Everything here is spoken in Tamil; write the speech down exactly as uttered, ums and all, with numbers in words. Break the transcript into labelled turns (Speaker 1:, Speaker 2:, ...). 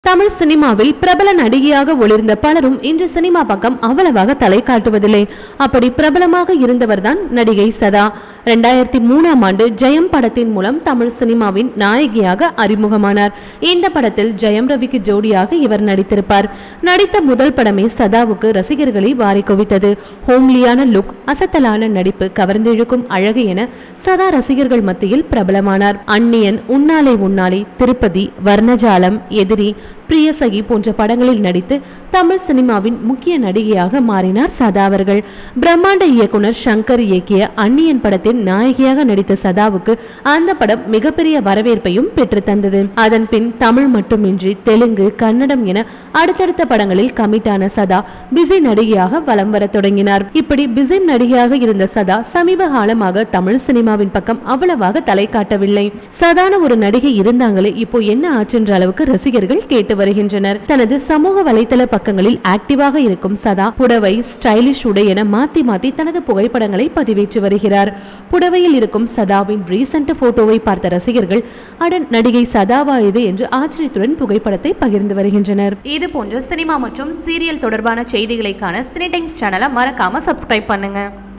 Speaker 1: தமிழ் சினிமாவில் பிரபல நடிகையாக ஒளிர்ந்த பலரும் இன்று சினிமா பக்கம் அவ்வளவாக தலை காட்டுவதில்லை. அப்படி பிரபலமாக இருந்தவர் தான் நடிகை சதா. இரண்டாயிரத்தி மூணாம் ஆண்டு ஜெயம் படத்தின் மூலம் தமிழ் சினிமாவின் நாயகியாக அறிமுகமானார். இந்த படத்தில் ஜெயம் ரவிக்கு ஜோடியாக இவர் நடித்திருப்பார். நடித்த முதல் படமே சதாவுக்கு ரசிகர்களை வாரி குவித்தது. ஹோம்லியான லுக், அசத்தலான நடிப்பு, கவர்ந்திழுக்கும் அழகு என சதா ரசிகர்கள் மத்தியில் பிரபலமானார். அந்நியன், உன்னாலே உன்னாலே, திருப்பதி, வர்ணஜாலம், எதிரி, பிரியசகி போன்ற படங்களில் நடித்து தமிழ் சினிமாவின் முக்கிய நடிகையாக மாறினார் சதா அவர்கள். பிரம்மாண்ட இயக்குனர் சங்கர் இயக்கிய அந்நியன் படத்தின் நாயகியாக நடித்த சதாவுக்கு அந்த படம் மிகப்பெரிய வரவேற்பையும் பெற்று தந்தது. அதன் பின் தமிழ் மட்டுமின்றி தெலுங்கு, கன்னடம் என அடுத்தடுத்த படங்களில் கமிட்டான சதா பிஸி நடிகையாக வலம் வர தொடங்கினார். இப்படி பிஸி நடிகையாக இருந்த சதா சமீப காலமாக தமிழ் சினிமாவின் பக்கம் அவ்வளவாக தலை காட்டவில்லை. சாதாரண ஒரு நடிகை இருந்தாங்களே, இப்போ என்ன ஆச்சுன்ற அளவுக்கு ரசிகர்கள் கேட்டு வருகின்றனர். தனது சமூக வலைதள பக்கங்களில் ஆக்டிவாக இருக்கும் சதா புடவை, ஸ்டைலிஷ் உடை என மாத்தி மாத்தி தனது புகைப்படங்களை பதிவேற்றி வருகிறார். புடவையில் இருக்கும் சதாவின் ரீசெண்ட் போட்டோவை பார்த்த ரசிகர்கள் அட நடிகை சதாவா இது என்று ஆச்சரியத்துடன் புகைப்படத்தை பகிர்ந்து வருகின்றனர்.
Speaker 2: இது போன்ற சினிமா மற்றும் சீரியல் தொடர்பான செய்திகளை காண சினி டைம்ஸ் சேனலை மறக்காம சப்ஸ்கிரைப் பண்ணுங்க.